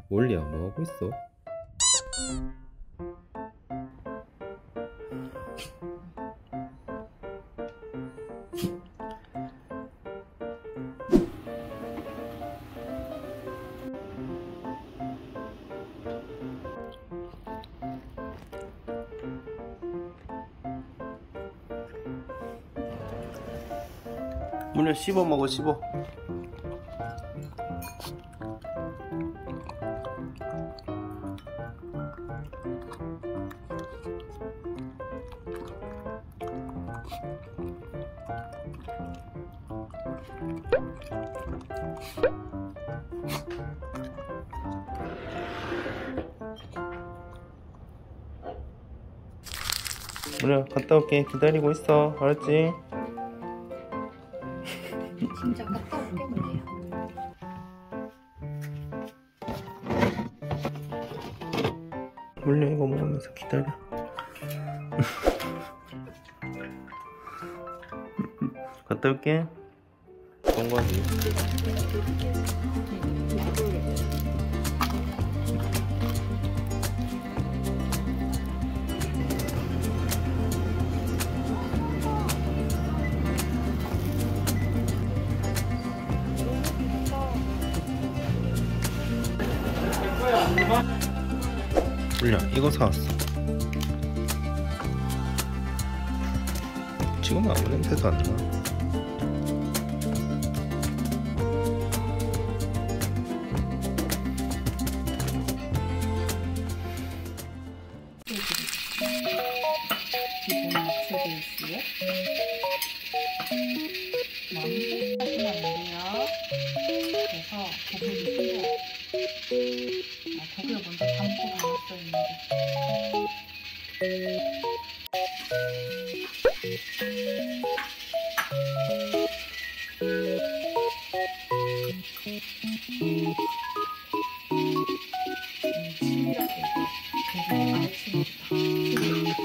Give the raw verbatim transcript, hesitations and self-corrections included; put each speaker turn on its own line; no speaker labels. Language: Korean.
올리야, 뭐 하고 있어? 물려 씹어 먹어, 씹어. 물려 갔다 올게. 기다리고 있어. 알았지?
진짜 갔다 올게 그래요.
물려 이거 먹으면서 기다려. 갔다 올게. 정관이. 물려 이거 사왔어. 지금 아무 냄새도 안 나.
기본 육수 베이스에 너무 하시면 안 돼요. 그래서 고기를 끓여. 아, 고기를 먼저 담고 담았어야 했는데. 치밀하게 되게 아침부터